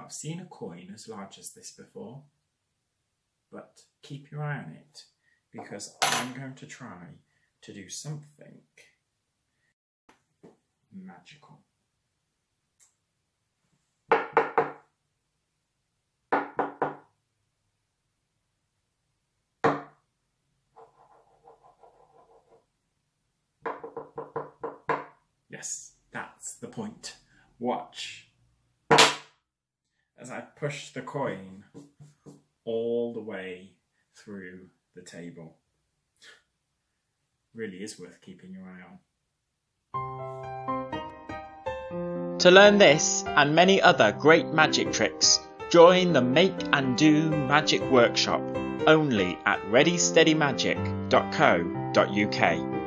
I've seen a coin as large as this before, but keep your eye on it because I'm going to try to do something magical. Yes, that's the point. Watch as I push the coin all the way through the table. Really is worth keeping your eye on. To learn this and many other great magic tricks, join the Make and Do Magic Workshop only at readysteadymagic.co.uk.